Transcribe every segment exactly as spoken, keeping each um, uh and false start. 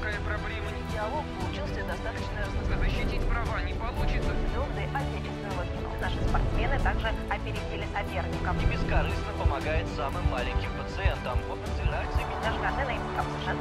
такая проблема. Диалог получился достаточно разносторонним. Защитить права не получится. Звезды отечественного кино. Наши спортсмены также опередили соперников. И бескорыстно помогает самым маленьким пациентам. Даже картины совершенно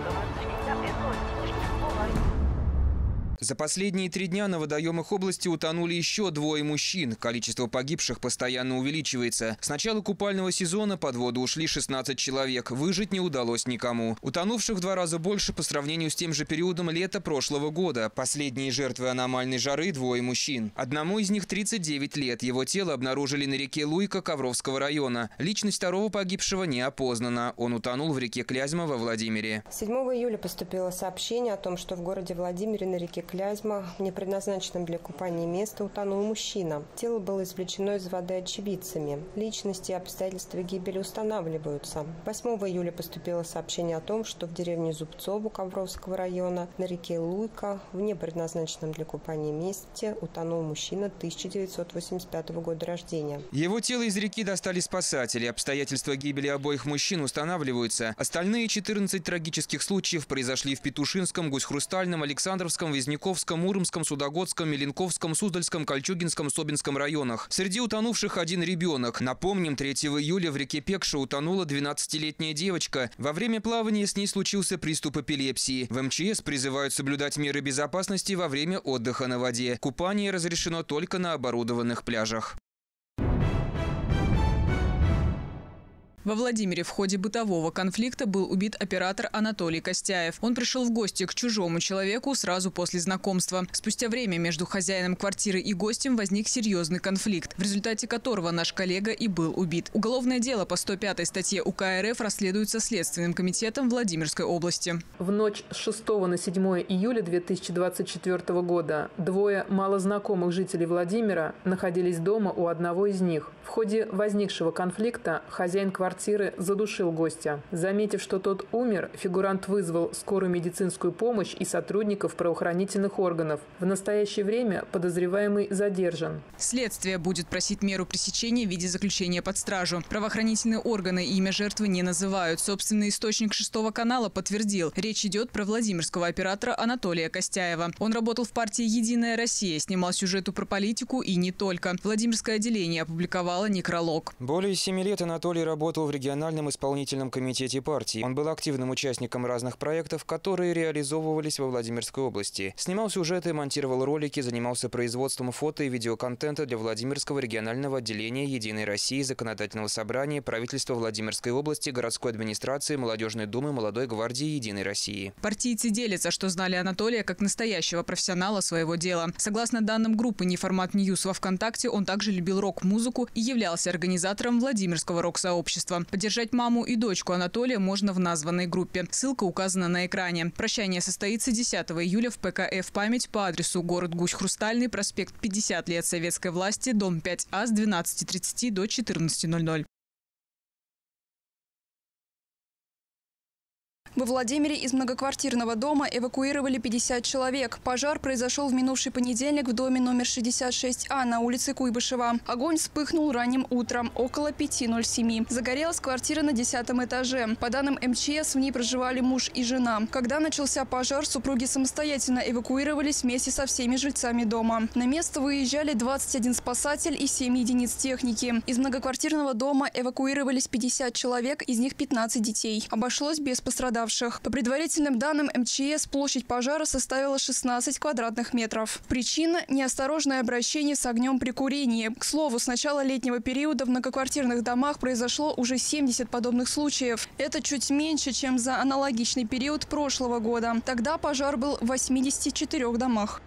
За последние три дня на водоемах области утонули еще двое мужчин. Количество погибших постоянно увеличивается. С начала купального сезона под воду ушли шестнадцать человек. Выжить не удалось никому. Утонувших в два раза больше по сравнению с тем же периодом лета прошлого года. Последние жертвы аномальной жары – двое мужчин. Одному из них тридцать девять лет. Его тело обнаружили на реке Луйка Ковровского района. Личность второго погибшего не опознана. Он утонул в реке Клязьма во Владимире. седьмого июля поступило сообщение о том, что в городе Владимире на реке Клязьма, в непредназначенном для купания месте, утонул мужчина. Тело было извлечено из воды очевидцами. Личности и обстоятельства гибели устанавливаются. восьмого июля поступило сообщение о том, что в деревне Зубцово Ковровского района на реке Луйка в непредназначенном для купания месте утонул мужчина тысяча девятьсот восемьдесят пятого года рождения. Его тело из реки достали спасатели. Обстоятельства гибели обоих мужчин устанавливаются. Остальные четырнадцать трагических случаев произошли в Петушинском, Гусь-Хрустальном, Александровском, Визняковском, Муромском, Судогодском, Меленковском, Суздальском, Кольчугинском, Собинском районах. Среди утонувших один ребенок. Напомним, третьего июля в реке Пекша утонула двенадцатилетняя девочка. Во время плавания с ней случился приступ эпилепсии. В эм че эс призывают соблюдать меры безопасности во время отдыха на воде. Купание разрешено только на оборудованных пляжах. Во Владимире в ходе бытового конфликта был убит оператор Анатолий Костяев. Он пришел в гости к чужому человеку сразу после знакомства. Спустя время между хозяином квартиры и гостем возник серьезный конфликт, в результате которого наш коллега и был убит. Уголовное дело по сто пятой статье УК эр эф расследуется Следственным комитетом Владимирской области. В ночь с шестого на седьмое июля две тысячи двадцать четвёртого года двое малознакомых жителей Владимира находились дома у одного из них. В ходе возникшего конфликта хозяин квартиры задушил гостя. Заметив, что тот умер, фигурант вызвал скорую медицинскую помощь и сотрудников правоохранительных органов. В настоящее время подозреваемый задержан. Следствие будет просить меру пресечения в виде заключения под стражу. Правоохранительные органы имя жертвы не называют. Собственный источник шестого канала подтвердил, речь идет про владимирского оператора Анатолия Костяева. Он работал в партии «Единая Россия», снимал сюжеты про политику и не только. Владимирское отделение опубликовало некролог. Более семи лет Анатолий работал в региональном исполнительном комитете партии. Он был активным участником разных проектов, которые реализовывались во Владимирской области. Снимал сюжеты, монтировал ролики, занимался производством фото и видеоконтента для Владимирского регионального отделения «Единой России», Законодательного собрания, правительства Владимирской области, городской администрации, Молодежной думы, Молодой гвардии «Единой России». Партийцы делятся, что знали Анатолия как настоящего профессионала своего дела. Согласно данным группы «Неформат Ньюс» во ВКонтакте, он также любил рок-музыку и являлся организатором Владимирского рок-сообщества. Поддержать маму и дочку Анатолия можно в названной группе. Ссылка указана на экране. Прощание состоится десятого июля в пэ ка эф «Память» по адресу город Гусь-Хрустальный, проспект пятьдесят лет советской власти, дом пять А с двенадцати тридцати до четырнадцати ноль-ноль. Во Владимире из многоквартирного дома эвакуировали пятьдесят человек. Пожар произошел в минувший понедельник в доме номер шестьдесят шесть А на улице Куйбышева. Огонь вспыхнул ранним утром, около пяти ноль семи. Загорелась квартира на десятом этаже. По данным эм че эс, в ней проживали муж и жена. Когда начался пожар, супруги самостоятельно эвакуировались вместе со всеми жильцами дома. На место выезжали двадцать один спасатель и семь единиц техники. Из многоквартирного дома эвакуировались пятьдесят человек, из них пятнадцать детей. Обошлось без пострадавших. По предварительным данным эм че эс, площадь пожара составила шестнадцать квадратных метров. Причина – неосторожное обращение с огнем при курении. К слову, с начала летнего периода в многоквартирных домах произошло уже семьдесят подобных случаев. Это чуть меньше, чем за аналогичный период прошлого года. Тогда пожар был в восьмидесяти четырёх домах.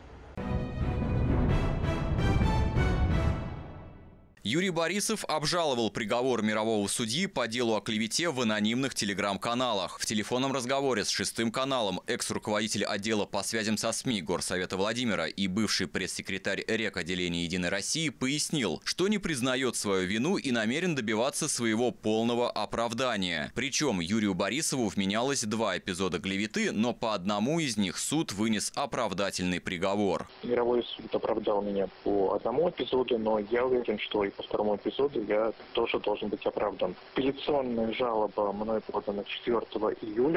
Юрий Борисов обжаловал приговор мирового судьи по делу о клевете в анонимных телеграм-каналах. В телефонном разговоре с шестым каналом экс-руководитель отдела по связям со СМИ Горсовета Владимира и бывший пресс-секретарь рек-отделения «Единой России» пояснил, что не признает свою вину и намерен добиваться своего полного оправдания. Причем Юрию Борисову вменялось два эпизода клеветы, но по одному из них суд вынес оправдательный приговор. Мировой суд оправдал меня по одному эпизоду, но я уверен, что и по второму эпизоду я тоже должен быть оправдан. Апелляционная жалоба мной подана четвёртого июля.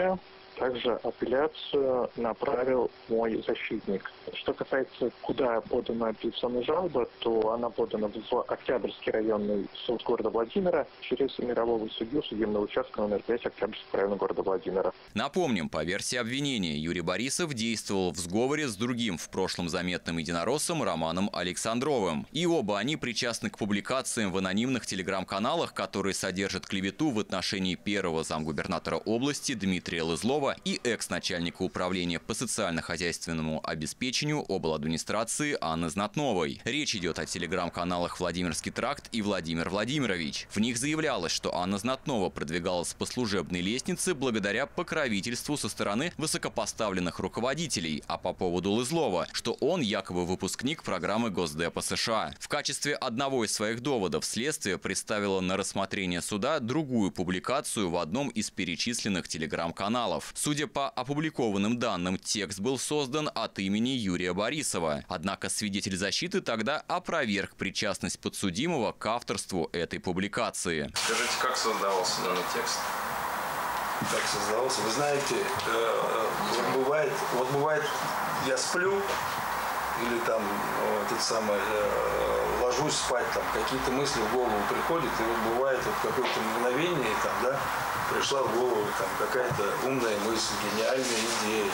Также апелляцию направил мой защитник. Что касается, куда подана апелляционная жалоба, то она подана в Октябрьский районный суд города Владимира через мирового судью судебного участка номер пять Октябрьского района города Владимира. Напомним, по версии обвинения, Юрий Борисов действовал в сговоре с другим в прошлом заметным единороссом Романом Александровым. И оба они причастны к публикациям в анонимных телеграм-каналах, которые содержат клевету в отношении первого замгубернатора области Дмитрия Лызлова и экс-начальника управления по социально-хозяйственному обеспечению обладминистрации Анны Знатновой. Речь идет о телеграм-каналах «Владимирский тракт» и «Владимир Владимирович». В них заявлялось, что Анна Знатнова продвигалась по служебной лестнице благодаря покровительству со стороны высокопоставленных руководителей, а по поводу Лызлова, что он якобы выпускник программы Госдепа США. В качестве одного из своих доводов следствие представило на рассмотрение суда другую публикацию в одном из перечисленных телеграм-каналов. Судя по опубликованным данным, текст был создан от имени Юрия Борисова. Однако свидетель защиты тогда опроверг причастность подсудимого к авторству этой публикации. Скажите, как создавался данный текст? Как создавался? Вы знаете, э, вот бывает, вот бывает, я сплю или там э, этот самый э, ложусь спать, там какие-то мысли в голову приходят, и вот бывает вот какое-то мгновение, там, да, пришла в голову там какая-то умная мысль, гениальная идея.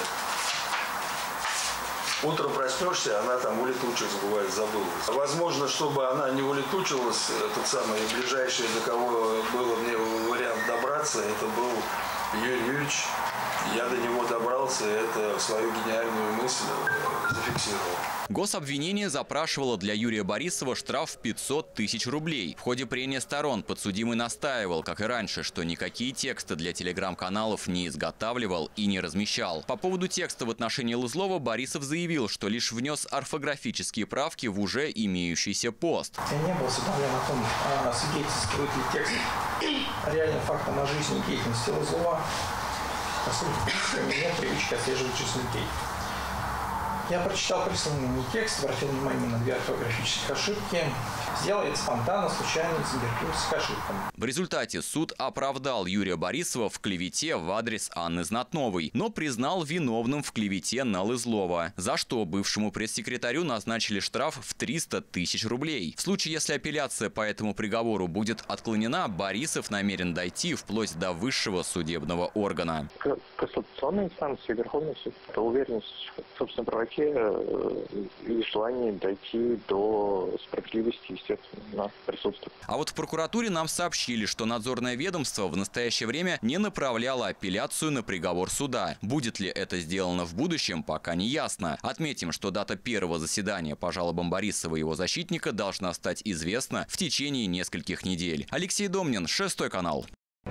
Утром проснешься, она там улетучилась, бывает, забылась. Возможно, чтобы она не улетучилась, тот самый ближайший, до кого было мне вариант добраться, это был Юрий Юрьевич. Я до него добрался, это свою гениальную мысль зафиксировал. Гособвинение запрашивало для Юрия Борисова штраф в пятьсот тысяч рублей. В ходе прения сторон подсудимый настаивал, как и раньше, что никакие тексты для телеграм-каналов не изготавливал и не размещал. По поводу текста в отношении Лызлова Борисов заявил, что лишь внес орфографические правки в уже имеющийся пост. Я не был осведомлен о том, свидетельствует ли текст реальным фактом о жизни и деятельности Лызлова. Поскольку нет привычки отслеживать жизнь людей. Я прочитал присланный мне текст, обратил внимание на две орфографические ошибки. Сделал это спонтанно, случайно, изобретился к ошибкам. В результате суд оправдал Юрия Борисова в клевете в адрес Анны Знатновой, но признал виновным в клевете на Лызлова, за что бывшему пресс-секретарю назначили штраф в триста тысяч рублей. В случае, если апелляция по этому приговору будет отклонена, Борисов намерен дойти вплоть до высшего судебного органа. Конституционная инстанция, Верховный суд, это уверенность в собственной правоте и желание дойти до справедливости, естественно, присутствует. А вот в прокуратуре нам сообщили, что надзорное ведомство в настоящее время не направляло апелляцию на приговор суда. Будет ли это сделано в будущем, пока не ясно. Отметим, что дата первого заседания по жалобам Борисова и его защитника должна стать известна в течение нескольких недель. Алексей Домнин, Шестой канал.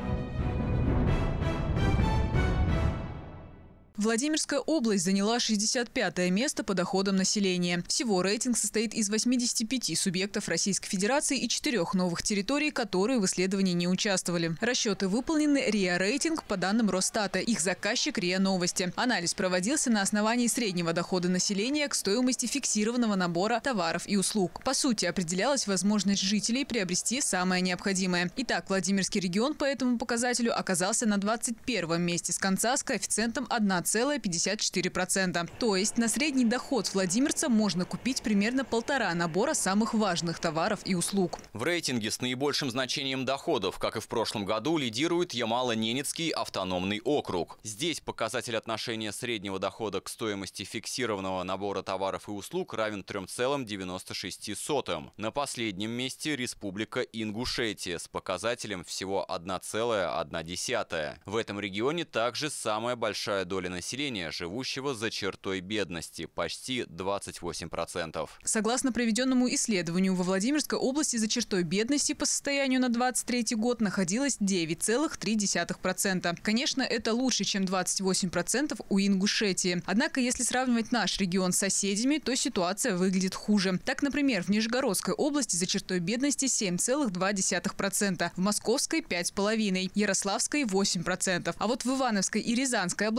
Владимирская область заняла шестьдесят пятое место по доходам населения. Всего рейтинг состоит из восьмидесяти пяти субъектов Российской Федерации и четырех новых территорий, которые в исследовании не участвовали. Расчеты выполнены РИА Рейтинг по данным Росстата. Их заказчик РИА Новости. Анализ проводился на основании среднего дохода населения к стоимости фиксированного набора товаров и услуг. По сути, определялась возможность жителей приобрести самое необходимое. Итак, Владимирский регион по этому показателю оказался на двадцать первом месте с конца с коэффициентом одна целая пятьдесят четыре сотых процента. То есть на средний доход владимирца можно купить примерно полтора набора самых важных товаров и услуг. В рейтинге с наибольшим значением доходов, как и в прошлом году, лидирует Ямало-Ненецкий автономный округ. Здесь показатель отношения среднего дохода к стоимости фиксированного набора товаров и услуг равен трём целым девяноста шести сотым. На последнем месте Республика Ингушетия с показателем всего одна целая одна десятая. В этом регионе также самая большая доля населения, живущего за чертой бедности, почти двадцать восемь процентов. Согласно проведенному исследованию, во Владимирской области за чертой бедности по состоянию на двадцать третий год находилось девять целых три десятых процента. Конечно, это лучше, чем двадцать восемь процентов у Ингушетии. Однако, если сравнивать наш регион с соседями, то ситуация выглядит хуже. Так, например, в Нижегородской области за чертой бедности семь целых два десятых процента, в Московской – пять целых пять десятых процента, Ярославской – восемь процентов. А вот в Ивановской и Рязанской областях бедняки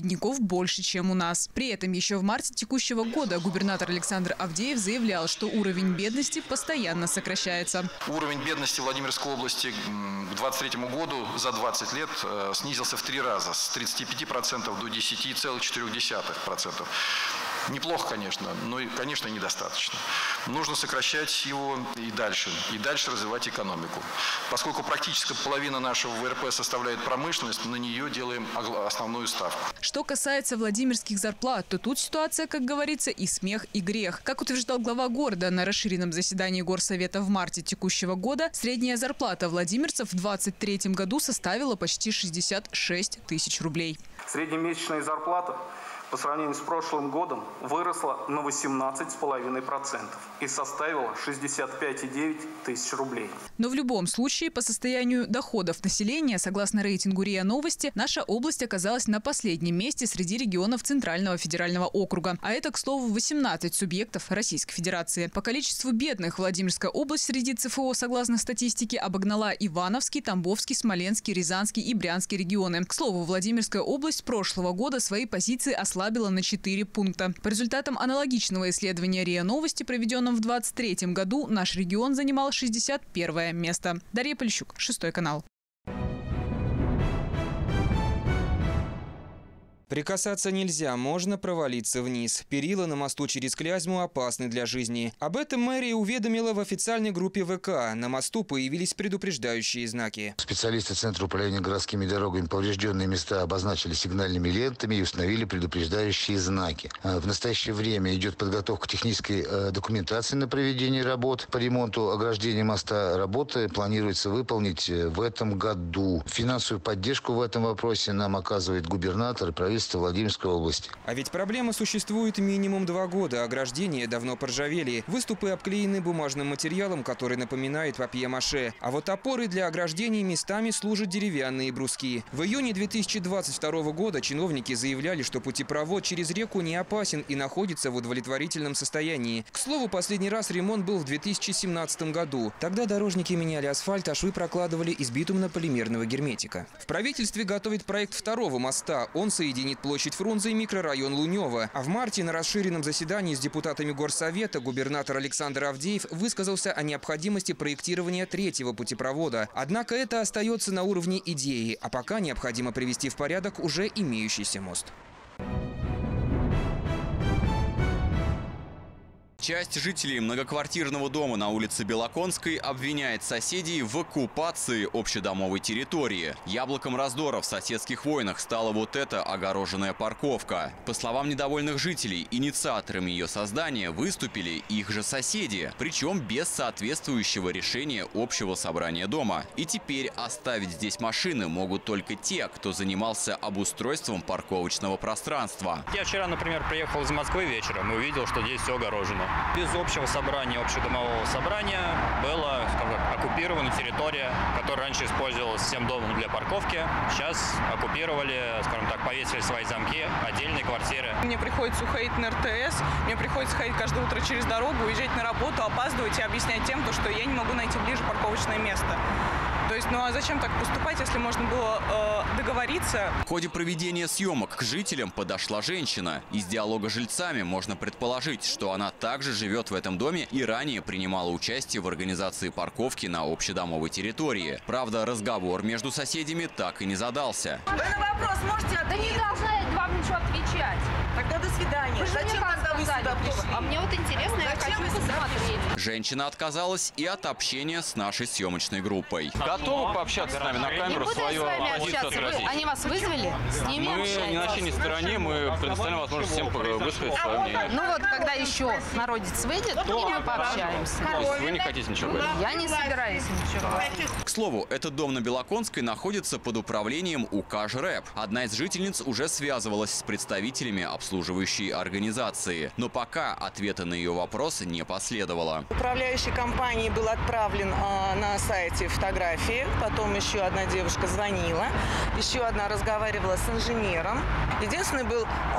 бедняков больше, чем у нас. При этом еще в марте текущего года губернатор Александр Авдеев заявлял, что уровень бедности постоянно сокращается. Уровень бедности Владимирской области к две тысячи двадцать третьему году за двадцать лет снизился в три раза, с тридцати пяти процентов до десяти целых четырёх десятых процента. Неплохо, конечно, но, конечно, недостаточно. Нужно сокращать его и дальше, и дальше развивать экономику. Поскольку практически половина нашего вэ эр пэ составляет промышленность, на нее делаем основную ставку. Что касается владимирских зарплат, то тут ситуация, как говорится, и смех, и грех. Как утверждал глава города на расширенном заседании Горсовета в марте текущего года, средняя зарплата владимирцев в две тысячи двадцать третьем году составила почти шестьдесят шесть тысяч рублей. Среднемесячная зарплата по сравнению с прошлым годом выросла на восемнадцать целых пять десятых процента и составила шестьдесят пять целых девять десятых тысяч рублей. Но в любом случае, по состоянию доходов населения, согласно рейтингу РИА Новости, наша область оказалась на последнем месте среди регионов Центрального федерального округа. А это, к слову, восемнадцать субъектов Российской Федерации. По количеству бедных Владимирская область среди цэ эф о, согласно статистике, обогнала Ивановский, Тамбовский, Смоленский, Рязанский и Брянский регионы. К слову, Владимирская область прошлого года свои позиции ослабила. ослабила на четыре пункта. По результатам аналогичного исследования РИА Новости, проведенном в две тысячи двадцать третьем году, наш регион занимал шестьдесят первое место. Дарья Полищук, Шестой канал. Прикасаться нельзя, можно провалиться вниз. Перила на мосту через Клязьму опасны для жизни. Об этом мэрия уведомила в официальной группе вэ ка. На мосту появились предупреждающие знаки. Специалисты Центра управления городскими дорогами поврежденные места обозначили сигнальными лентами и установили предупреждающие знаки. В настоящее время идет подготовка технической документации на проведение работ по ремонту ограждения моста. Работы планируется выполнить в этом году. Финансовую поддержку в этом вопросе нам оказывает губернатор и правительство Владимирской области. А ведь проблема существует минимум два года. Ограждения давно поржавели. Выступы обклеены бумажным материалом, который напоминает папье-маше. А вот опоры для ограждений местами служат деревянные бруски. В июне две тысячи двадцать второго года чиновники заявляли, что путепровод через реку не опасен и находится в удовлетворительном состоянии. К слову, последний раз ремонт был в две тысячи семнадцатом году. Тогда дорожники меняли асфальт, а швы прокладывали из битумно-полимерного герметика. В правительстве готовит проект второго моста. Он соединит площадь Фрунзе и микрорайон Лунёво. А в марте на расширенном заседании с депутатами Горсовета губернатор Александр Авдеев высказался о необходимости проектирования третьего путепровода. Однако это остается на уровне идеи, а пока необходимо привести в порядок уже имеющийся мост. Часть жителей многоквартирного дома на улице Белоконской обвиняет соседей в оккупации общедомовой территории. Яблоком раздора в соседских войнах стала вот эта огороженная парковка. По словам недовольных жителей, инициаторами ее создания выступили их же соседи, причем без соответствующего решения общего собрания дома. И теперь оставить здесь машины могут только те, кто занимался обустройством парковочного пространства. Я вчера, например, приехал из Москвы вечером и увидел, что здесь все огорожено. Без общего собрания, общедомового собрания была, скажем так, оккупирована территория, которая раньше использовалась всем домом для парковки. Сейчас оккупировали, скажем так, повесили свои замки, отдельные квартиры. Мне приходится уходить на эр тэ эс, мне приходится ходить каждое утро через дорогу, уезжать на работу, опаздывать и объяснять тем, что я не могу найти ближе парковочное место. То есть, ну а зачем так поступать, если можно было э, договориться? В ходе проведения съемок к жителям подошла женщина. Из диалога с жильцами можно предположить, что она также живет в этом доме и ранее принимала участие в организации парковки на общедомовой территории. Правда, разговор между соседями так и не задался. Вы на вопрос можете ответить? Да не должна я вам ничего отвечать. Тогда до свидания. Вы Зачем тогда вы сюда пришли? А мне вот интересно, я хочу посмотреть. Женщина отказалась и от общения с нашей съемочной группой. Готовы пообщаться с нами на камеру, свою позицию отразить? Они вас вызвали? С ними Мы общаетесь? не на чьей стороне, мы предоставляем возможность всем высказать свое мнение. Ну вот, когда еще народец выйдет, то мы пообщаемся. То есть вы не хотите ничего говорить? Я не собираюсь ничего говорить. К слову, этот дом на Белоконской находится под управлением у ка ЖРЭП. Одна из жительниц уже связывалась с представителями обслуживающей организации. Но пока ответа на ее вопросы не последовало. Управляющей компании был отправлен э, на сайте фотографии. Потом еще одна девушка звонила. Еще одна разговаривала с инженером. Единственный был э,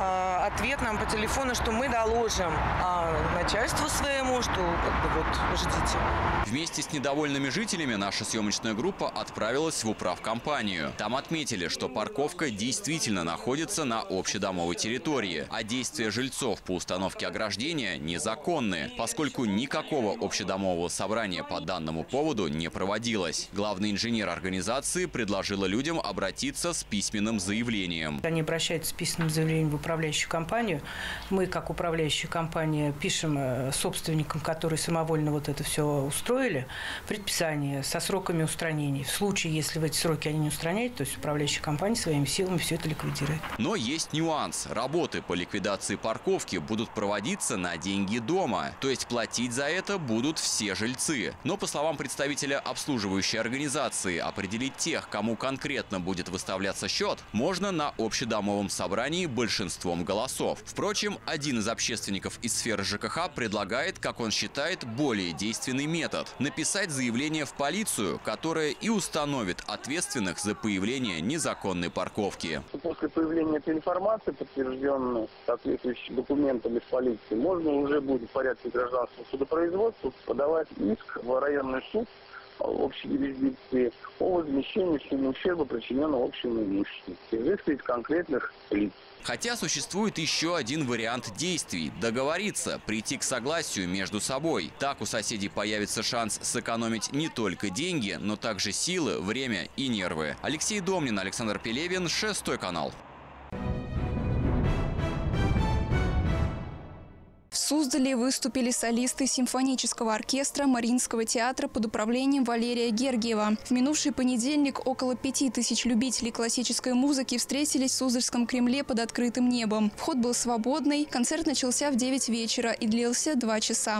ответ нам по телефону, что мы доложим а начальству своему, что как бы вот ждите. Вместе с недовольными жителями наша съемочная группа отправилась в управкомпанию. Там отметили, что парковка действительно находится на общедомовой территории, а действия жильцов по установке ограждения незаконны, поскольку никакого общедомового собрания по данному поводу не проводилось. Главный инженер организации предложила людям обратиться с письменным заявлением. Они обращаются с письменным заявлением в управляющую компанию. Мы, как управляющая компания, пишем собственникам, которые самовольно вот это все устроили, предписание со сроками устранений. В случае, если в эти сроки они не устраняют, то есть управляющая компания своими силами все это ликвидирует. Но есть нюанс. Работы по ликвидации парковки будут проводиться на деньги дома. То есть платить за это будут все жильцы. Но, по словам представителя обслуживающей организации, определить тех, кому конкретно будет выставляться счет, можно на общедомовом собрании большинством голосов. Впрочем, один из общественников из сферы ЖКХ предлагает, как он считает, более действенный метод – написать заявление в полицию, которая и установит ответственных за появление незаконной парковки. После появления этой информации, подтвержденной соответствующими документами в полиции, можно уже будет в порядке гражданского судопроизводства подавать иск в районный суд общей юрисдикции о возмещении суммы ущерба, причиненного общему имуществу, изыскивать конкретных лиц. Хотя существует еще один вариант действий – договориться, прийти к согласию между собой. Так у соседей появится шанс сэкономить не только деньги, но также силы, время и нервы. Алексей Домнин, Александр Пелевин, Шестой канал. В Суздале выступили солисты симфонического оркестра Мариинского театра под управлением Валерия Гергиева. В минувший понедельник около пяти тысяч любителей классической музыки встретились в Суздальском Кремле под открытым небом. Вход был свободный, концерт начался в девять вечера и длился два часа.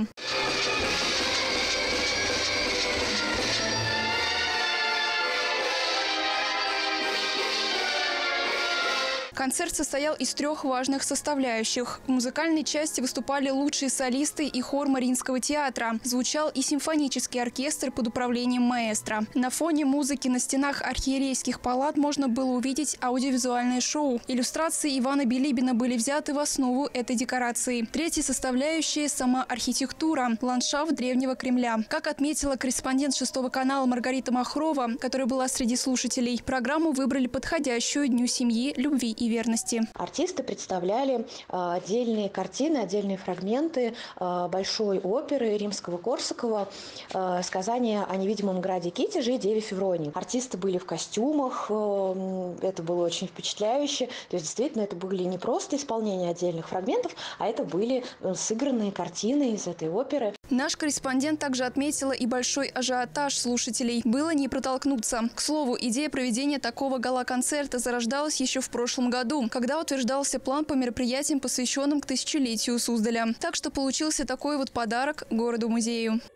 Концерт состоял из трех важных составляющих. В музыкальной части выступали лучшие солисты и хор Мариинского театра. Звучал и симфонический оркестр под управлением маэстро. На фоне музыки на стенах архиерейских палат можно было увидеть аудиовизуальное шоу. Иллюстрации Ивана Билибина были взяты в основу этой декорации. Третья составляющая – сама архитектура, ландшафт древнего Кремля. Как отметила корреспондент Шестого канала Маргарита Махрова, которая была среди слушателей, программу выбрали подходящую Дню семьи, любви и верности. Артисты представляли отдельные картины, отдельные фрагменты большой оперы Римского-Корсакова «Сказание о невидимом граде Китеже» и Деве Февронии. Артисты были в костюмах, это было очень впечатляюще. То есть действительно это были не просто исполнения отдельных фрагментов, а это были сыгранные картины из этой оперы. Наш корреспондент также отметила и большой ажиотаж слушателей. Было не протолкнуться. К слову, идея проведения такого гала-концерта зарождалась еще в прошлом году, когда утверждался план по мероприятиям, посвященным к тысячелетию Суздаля. Так что получился такой вот подарок городу-музею.